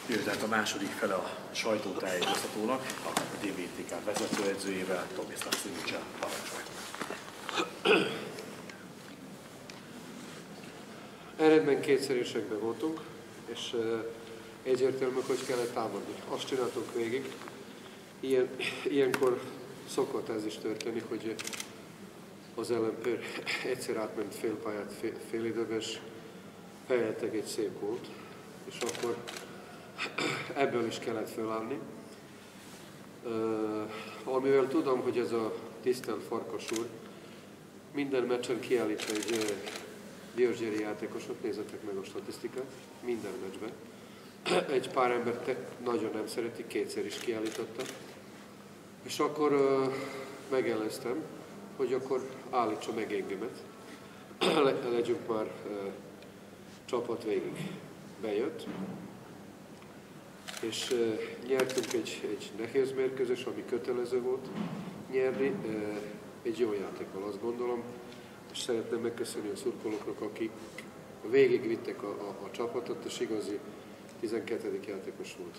Jön tehát a második fele a sajtótájékoztatónak, a DVTK vezetőedzőjével, Tomislav Simica, parancsolj. Eredmény kétszerésekben voltunk, és egyértelmű, hogy kellett támadni. Azt csináltunk végig. Ilyenkor szokott ez is történni, hogy az ellenfél egyszer átment fél pályát fél időben, és fejeltek egy szép gólt, és akkor ebből is kellett felállni. Amivel tudom, hogy ez a tisztelt Farkas úr minden meccsen kiállít egy diósgyőri játékosot, nézzetek meg a statisztikát, minden meccsben. Egy pár embert nagyon nem szereti, kétszer is kiállította. És akkor megeleztem, hogy akkor állítsa meg engemet. Legyünk már csapat végig. Bejött. És nyertünk egy nehéz mérkőzés, ami kötelező volt nyerni. Egy jó játékkal, azt gondolom. És szeretném megköszönni a szurkolóknak, akik végigvittek a csapatot, és igazi 12. játékos volt.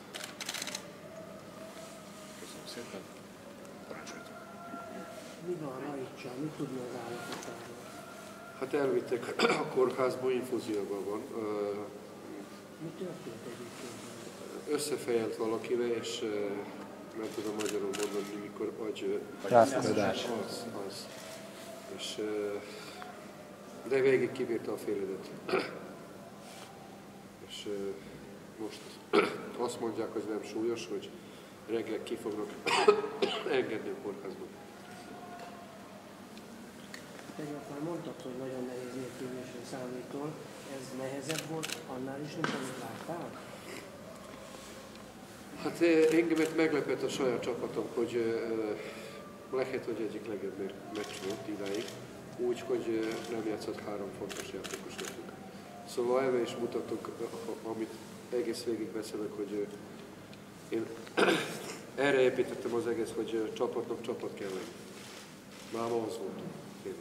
Köszönöm szépen. Parancsoljatok. Mi van Raicsal? Mit tudni az állapotáról? Hát elvittek a kórházba, infúzióban van. Mi történt egyébként? Összefejelt valakivel, és nem tudom magyarul mondani, mikor Rászkodás. Az. És, de végig kibírta a fél időt. És most azt mondják, hogy nem súlyos, hogy reggel ki fognak engedni a kórházban. Tegnap már mondtad, hogy nagyon nehéz mérkőzésre számítól. Ez nehezebb volt annál is, mint amit láttál? Hát engemet meglepett a saját csapatom, hogy lehet, hogy egyik legjobb meccs volt idáig, úgy, hogy nem játszott 3 fontos játékos nekünk. Szóval ebben is mutattuk, amit egész végig beszélek, hogy én erre építettem az egész, hogy csapatnak csapat kell lenni. Már az volt. Tényleg.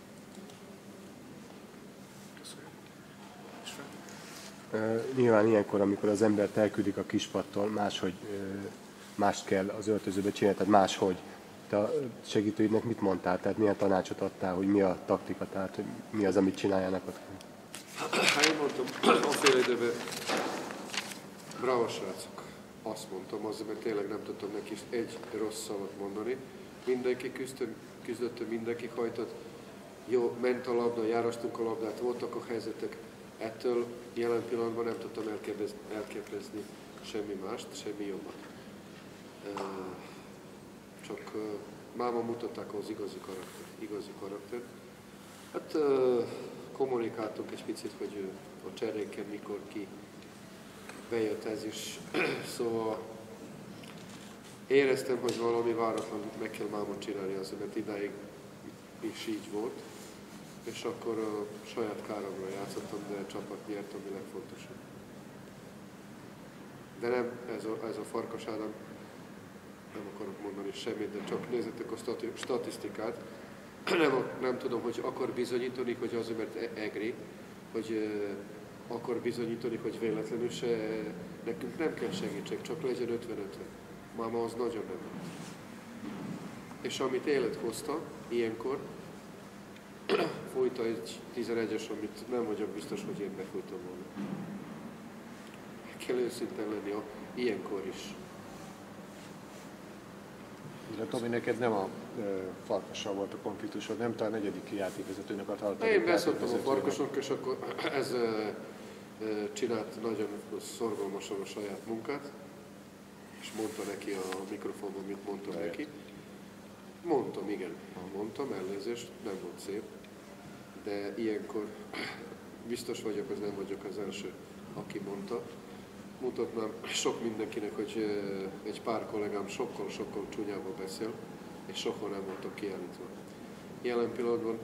Nyilván ilyenkor, amikor az embert elküldik a kispadtól, mást kell az öltözőbe csinálni, tehát máshogy. Te a segítőidnek mit mondtál? Tehát milyen tanácsot adtál, hogy mi a taktika, tehát hogy mi az, amit csináljanak ott? Hát én mondtam a fél időben, bravo srácok, azt mondtam, azért, mert tényleg nem tudtam neki egy rossz szavat mondani. Mindenki küzdött, mindenki hajtott, jó, ment a labda, járasztunk a labdát, voltak a helyzetek. Ettől jelen pillanatban nem tudtam elképzelni semmi mást, semmi jobbat. Csak máma mutatták az igazi karaktert. Hát kommunikáltunk egy picit, hogy a cserénken mikor ki bejött ez is. Szóval éreztem, hogy valami váratlan meg kell mámon csinálni azért, mert idáig is így volt. És akkor a saját káromra játszottam, de a csapat nyert, ami legfontosabb. De nem, ez a Farkas Ádám, nem akarok mondani semmit, de csak nézzetek a statisztikát. Nem tudom, hogy akar bizonyítani, hogy azért, mert egri, hogy akar bizonyítani, hogy véletlenül se, nekünk nem kell segítség, csak legyen 50-50. Máma az nagyon nem. És amit élet hozta, ilyenkor, fújta egy 11-es, amit nem vagyok biztos, hogy én befújtam volna. Kell őszintén lenni ilyenkor is. De Tomi, neked nem a Farkassal volt a konfliktusod, nem talán a negyedik játékvezetőnek adhattad. Én beszéltem a Farkasnak, és akkor ez csinált nagyon szorgalmasan a saját munkát, és mondta neki a mikrofonban, mit mondtam neki. Mondtam, igen, mondtam, elnézést, nem volt szép, de ilyenkor biztos vagyok, hogy nem vagyok az első, aki mondta. Mutatnám sok mindenkinek, hogy egy pár kollégám sokkal csúnyába beszél, és soha nem voltak kiállítva. Jelen pillanatban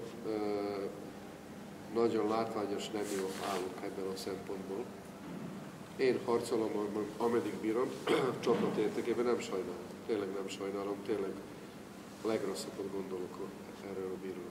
nagyon látványos, nem jó állunk ebből a szempontból. Én harcolom, ameddig bírom, csapat értekében nem sajnálom, tényleg a legrosszabbat gondolok erről a bíróról.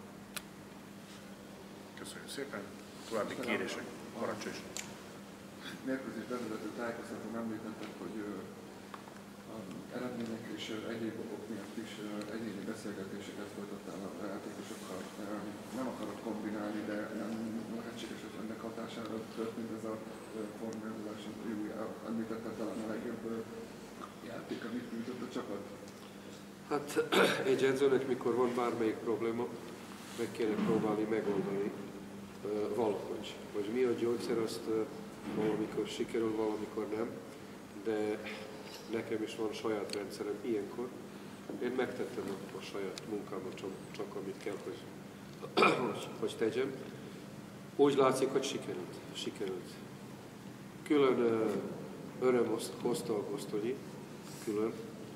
Köszönjük szépen. További kérések. Parancsolj. mérkőzés bevezető tájékoztatón említettek, hogy eredmények és egyéb okok miatt is egyéni beszélgetéseket folytattál a játékosokkal. Nem akarok kombinálni, de nem lehetséges, hogy ennek hatására történt ez a formálódás, említetted talán a legjobb játék, amit nyújtott a csapat. Hát egy edzőnek, mikor van bármelyik probléma, meg kéne próbálni megoldani valahogy. Hogy mi a gyógyszer, azt valamikor sikerül, valamikor nem, de nekem is van saját rendszerem ilyenkor. Én megtettem a saját munkámat csak amit kell, hogy tegyem. Úgy látszik, hogy sikerült. Külön öröm hozta a Gosztonyi, külön.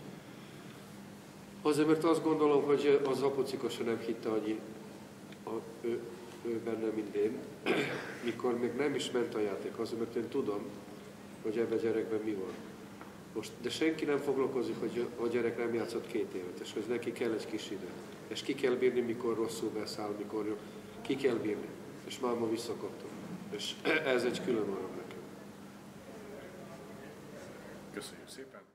Azért, mert azt gondolom, hogy az apocika se nem hitte annyi ő benne, mint én, mikor még nem is ment a játék, azért, mert én tudom, hogy ebben a gyerekben mi van. Most, de senki nem foglalkozik, hogy a gyerek nem játszott 2 évet, és hogy neki kell egy kis idő. És ki kell bírni, mikor rosszul beszáll, mikor jó. Ki kell bírni. És már ma visszakaptam. És ez egy külön öröm nekem. Köszönjük szépen!